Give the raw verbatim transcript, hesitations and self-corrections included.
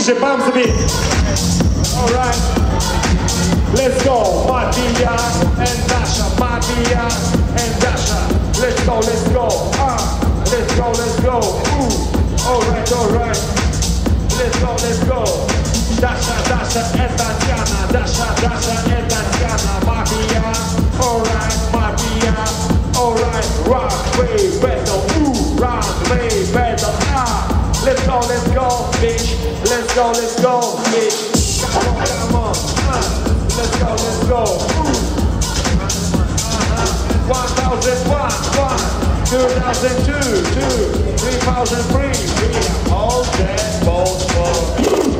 D J, bounce a bit. Alright. Let's go. Mattia and Dasha. Mattia and Dasha. Let's go, let's go. Ah. Let's go, let's go. Ooh. Alright, alright. Let's go, let's go. Dasha, Dasha e Tatiana. Dasha, Dasha e Tatiana. Mattia. Alright, Mattia. Alright. Rock, wave, battle. Ooh. Rock, wave, battle. Ah. Let's go, let's go, bitch. Let's go, let's go, bitch. Come on, come on. Uh, let's go, let's go. Uh-huh. one thousand one, one. two thousand two, two. three thousand three. We are all dead, both for.